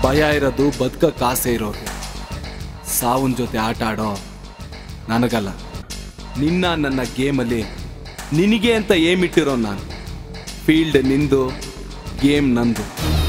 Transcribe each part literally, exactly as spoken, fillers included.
ಭಯ ಇರೋದು ಬದುಕಕ್ಕೆ ಆಸೆ ಇರೋರು. ಸಾವನ್ ಜೊತೆ ಆಟ ಆಡೋ ನನಗಲ್ಲ. ನಿನ್ನ ನನ್ನ ಗೇಮಲ್ಲಿ ನಿನಗೆ ಅಂತ ಏಮ್ ಇಟ್ಟಿರೋ ನಾನು. ಫೀಲ್ಡ್ ನಿಂದು, ಗೇಮ್ ನಂದು.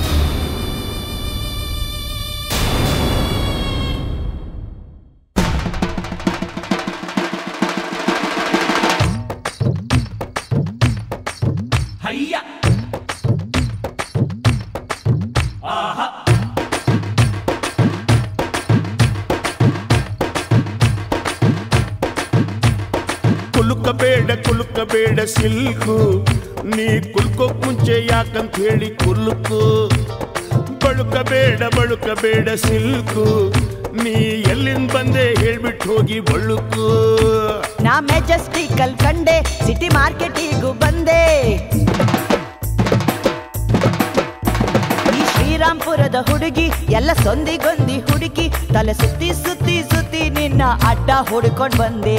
ಕುಲುಕಬೇಡ ಕುಲುಕಬೇಡ ಸಿಲ್ಕು, ನೀ ಕುಲ್ಕೋಕ್ ಮುಂಚೆ ಯಾಕಂತ ಹೇಳಿ ಕುಲುಕು. ಬಳುಕಬೇಡ ಬಳುಕಬೇಡ ಸಿಲ್ಕು, ನೀ ಎಲ್ಲಿಂದ ಬಂದೆ ಹೇಳ್ಬಿಟ್ಟು ಹೋಗಿ ಬಳುಕು. ನಾ ಮೆಜೆಸ್ಟಿಕಲ್ ಕಂಡೆ, ಸಿಟಿ ಮಾರ್ಕೆಟಿಗೂ ಬಂದೆ. ಈ ಶ್ರೀರಾಮ್ಪುರದ ಹುಡುಗಿ ಎಲ್ಲ ಸೊಂದಿಗೊಂದಿ ಹುಡುಕಿ, ತಲೆ ಸುತ್ತಿ ಸುತ್ತಿ ಸುತ್ತಿ ನಿನ್ನ ಅಡ್ಡ ಹುಡ್ಕೊಂಡ್ ಬಂದೆ.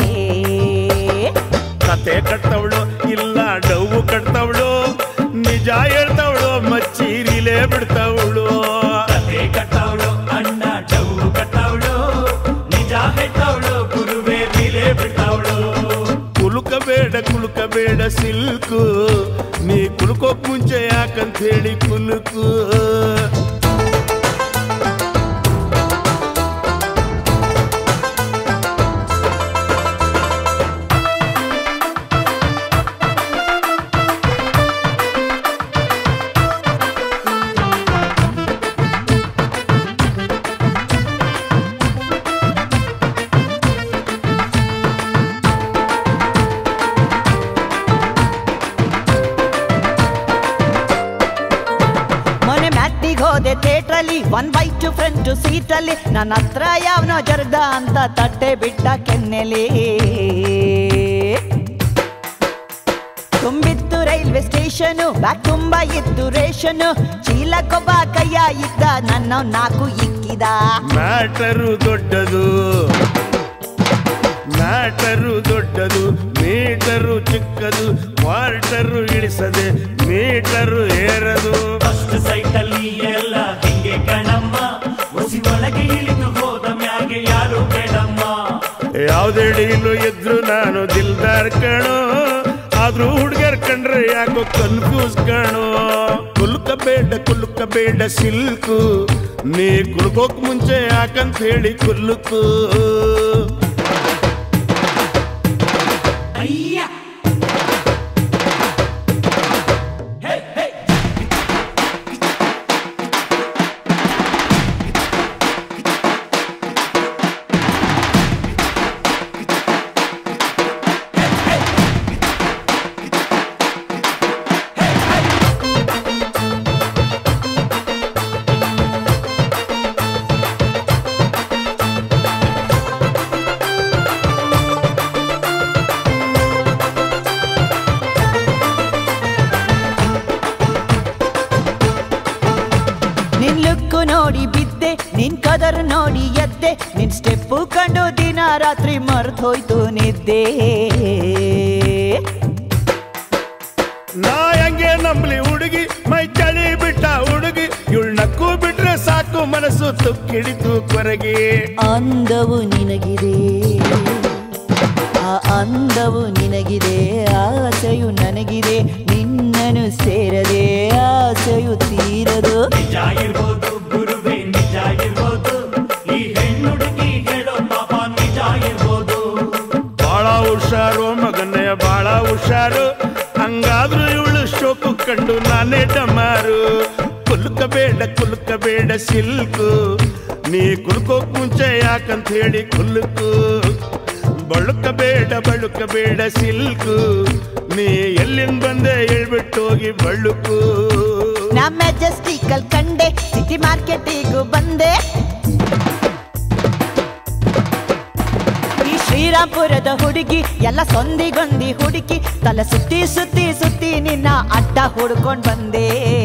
ಕತೆ ಕಟ್ತವಳು ಇಲ್ಲ ಡವ್ವು ಕಟ್ತವಳು, ನಿಜ ಹೇಳ್ತವಳು ಮಚ್ಚೀರಿಲೇ ಬಿಡ್ತವಳು. ಕತೆ ಕಟ್ಟವಳು ಅಣ್ಣ ಡವ್ವು ಕಟ್ಟವಳು, ನಿಜ ಹೇಳ್ತವಳು ಗುರುವೇ ವಿಲೇ ಬಿಡ್ತವಳು. ಕುಲುಕಬೇಡ ಕುಲುಕಬೇಡ ಸಿಲ್ಕು, ನೀ ಕುಲ್ಕೋಕ್ ಮುಂಚೆ ಯಾಕಂತ ಹೇಳಿ ಕುಲುಕು. ಥಿಯೇಟ್ರಲ್ಲಿ one by two front two ಸೀಟಲ್ಲಿ ನನ್ನ ಹತ್ರ ಯಾವನೋ ಜರ್ದ ಅಂತ ತಟ್ಟೆ ಬಿಟ್ಟ ಕೆನ್ನೆಲಿ. ತುಂಬಿತ್ತು ರೈಲ್ವೆ ಸ್ಟೇಷನು, ಬ್ಯಾಗ್ ತುಂಬ ಇತ್ತು ರೇಷನು, ಚೀಲಕ್ಕೊಬ್ಬ ಕೈಯ ಇದ್ದ ನನ್ನ ನಾಲ್ಕು ಇಕ್ಕಿದ. ಮ್ಯಾಟರು ದೊಡ್ಡದು ಮ್ಯಾಟರು ದೊಡ್ಡದು, ಮೀಟರು ಚಿಕ್ಕದು, ಕ್ವಾರ್ಟರು ಇಳಿಸದೆ ಮೀಟರು ಏರದು. ಫಸ್ಟ್ ಸೈಟಲ್ಲಿ ಎಲ್ಲ ಹಿಂಗೆ ಕಣಮ್ಮ, ಒಸಿ ಒಳಗೆ ಇಳಿದು ಹೋದ ಮ್ಯಾಗೆ ಯಾರು ಬೇಡಮ್ಮ. ಯಾವ್ದೇ ಡೀಲು ಇದ್ರು ನಾನು ದಿಲ್ದಾರ್ ಕಣೋ, ಆದ್ರೂ ಹುಡುಗರ್ ಕಂಡ್ರೆ ಯಾಕೋ ಕನ್ಫ್ಯೂಸ್ ಕಣೋ. ಕುಲುಕಬೇಡ ಕುಲುಕಬೇಡ ಸಿಲ್ಕು, ನೀ ಕುಲ್ಕೋಕ್ ಮುಂಚೆ ಯಾಕಂತ ಹೇಳಿ ಕುಲುಕು. ನೋಡಿ ಬಿದ್ದೆ, ನಿನ್ ಕದರ್ ನೋಡಿ ಎದ್ದೆ, ನಿನ್ ಸ್ಟೆಪ್ಪು ಕಂಡು ದಿನ ರಾತ್ರಿ ಮರ್ತೋಯ್ತು ನಿದ್ದೆ. ನಾ ಹೆಂಗೆ ನಂಬ್ಲಿ ಹುಡುಗಿ, ಮೈ ಚಳಿ ಬಿಟ್ಟ ಹುಡುಗಿ, ಇವಳು ನಕ್ಕು ಬಿಟ್ರೆ ಸಾಕು ಮನಸ್ಸು ತುಕ್ಕಿಡಿತು ಕೊರಗಿ. ಅಂದವು ನಿನಗಿದೆ, ಆ ಅಂದವು ನಿನಗಿದೆ, ಆಸೆಯು ನನಗಿದೆ, ನಿನ್ನನು ಸೇರದೆ ಆಸೆಯು ತೀರದು. ನಿಜ ಇರ್ಬೋದು ಗುರುವೇ ನಿಜ ಇರ್ಬೋದು, ಈ ಹೆಣ್ಣುಡುಗಿ ಹೇಳೋ ಪಾಪ ನಿಜ ಇರ್ಬೋದು. ಬಾಳ ಹುಷಾರು ಮಗನೇ ಬಾಳ ಹುಷಾರು, ಹಂಗಾದ್ರೂ ಇವಳು ಶೋಕು ಕಂಡು ನಾನೇ ಡಮಾರು. ಕುಲುಕಬೇಡ ಕುಲುಕಬೇಡ ಸಿಲ್ಕು, ನೀ ಕುಲ್ಕೋಕ್ ಮುಂಚೆ ಯಾಕಂತ ಹೇಳಿ ಕುಲುಕು. ಬಳುಕಬೇಡ ಬಳುಕಬೇಡ ಸಿಲ್ಕು, ನೀ ಎಲ್ಲಿಂದ ಬಂದೆ ಹೇಳ್ಬಿಟ್ಟು ಹೋಗಿ ಬಳುಕು. ನಾ ಮೆಜೆಸ್ಟಿಕಲ್ ಕಂಡೆ, ಸಿಟಿ ಮಾರ್ಕೆಟಿಗೂ ಬಂದೆ. ಈ ಶ್ರೀರಾಮ್ಪುರದ ಹುಡುಗಿ ಎಲ್ಲ ಸೊಂದಿಗೊಂದಿ ಹುಡುಕಿ, ತಲೆ ಸುತ್ತಿ ಸುತ್ತಿ ಸುತ್ತಿ ನಿನ್ನ ಅಡ್ಡ ಹುಡ್ಕೊಂಡ್ ಬಂದೆ.